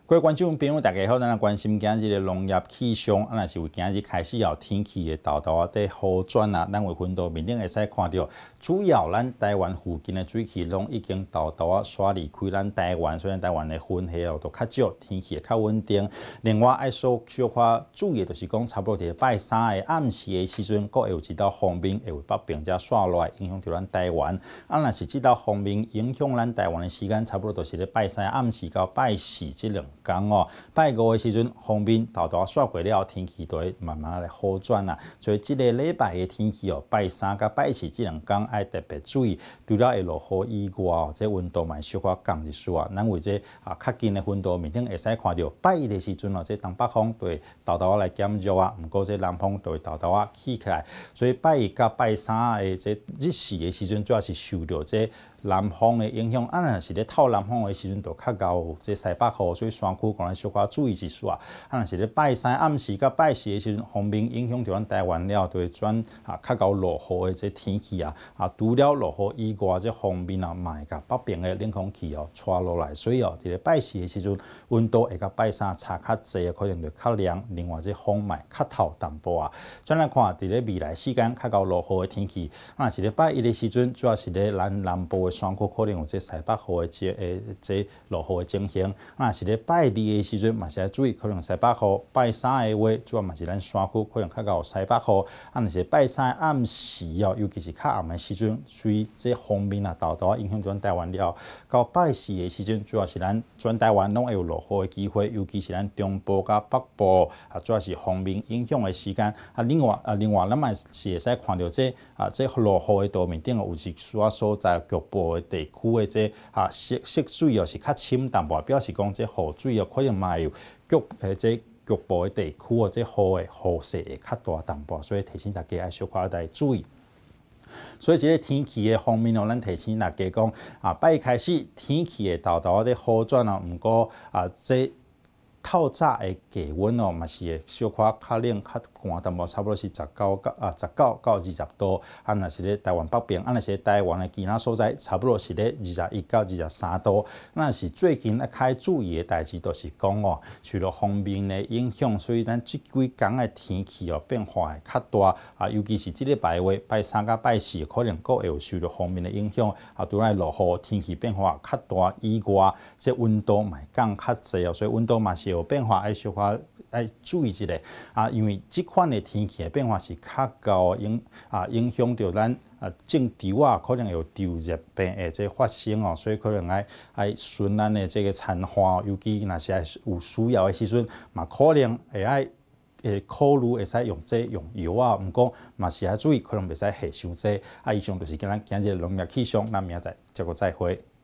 各位观众朋友，大家好，咱来关心今日的农业气象，若是为今日开始后天气的豆豆啊，在好转啊，咱会分到面顶会使看到，主要咱台湾附近的水汽拢已经豆豆啊刷离开咱台湾，虽然台湾的云系哦都较少，天气会较稳定。另外，爱小可注意的就是讲，差不多伫拜三的暗时的时阵，阁会有一道锋面会为北平遮刷落来，影响到咱台湾。若是这道锋面影响咱台湾的时间，差不多都是咧拜三暗时到拜四这两天哦。拜五的时阵，锋面豆豆刷过了，天气就会慢慢来好转啦。所以这个礼拜的天气哦，拜三甲拜四这两天爱特别注意，除了会落雨以外哦，这温度嘛小可降一丝啊。咱为这较近的温度面顶会使看到，拜一的时阵哦，这东北风对豆豆来减弱啊，毋过这南风对豆豆起起来，所以拜一甲拜三的这日时的时阵，主要是受到这南风的影响，若是咧透南风的时阵，就较高这西北风，所以山区可能小可注意一丝啊。若是咧拜三暗时甲拜四的时阵，锋面影响到咱台湾了，就会转较高落雨的这天气啊。除了落雨以外，这锋面嘛会甲北边的冷空气带落来，所以伫咧拜四的时阵，温度会甲拜三差较济，可能就较凉。另外，这风嘛较透淡薄啊。转来看，伫咧未来时间较高落雨的天气，若是咧拜一的时阵，主要是咧咱南部的山区可能有这西北风的这落雨的情形。若是咧拜二的时阵，嘛是要注意，可能西北风。拜三的话，主要嘛是咱山区可能较有西北风。若是拜三暗时哦，尤其是较暗的时阵，随这锋面豆豆影响咱台湾了。到拜四的时阵，主要是咱全台湾拢会有落雨的机会，尤其是咱中部甲北部主要是锋面影响的时间。另外，咱嘛是会使看到这落雨的道面顶有一寡所在局部的地区的这色水是较深淡薄，表示讲这雨水可能嘛有局部的地区这雨势会较大淡薄，所以提醒大家要小可来注意。所以，这个天气的方面哦，咱提醒大家讲拜一开始天气会豆豆咧好转哦，毋过这透早的低温哦，嘛是会小可较冷、较寒淡薄，差不多是19到20度。若是咧台湾北边，若是台湾的其他所在，差不多是咧21到23度。若是最近较注意的代志，就是讲哦，受到锋面的影响，所以咱这几天的天气哦变化会较大尤其是这礼拜话，拜三甲拜四可能阁会有受到锋面的影响除了落雨，天气变化较大以外，这温度嘛降较济哦，所以温度嘛是有变化，要小可注意一下因为这款的天气的变化是较高影响到咱种稻可能有稻热病的这发生哦，所以可能爱顺咱的这个产花，尤其若是有需要的时阵，嘛可能会考虑会使用药毋过嘛是要注意，可能袂使下伤济以上就是咱今日农业气象，咱明仔载再会。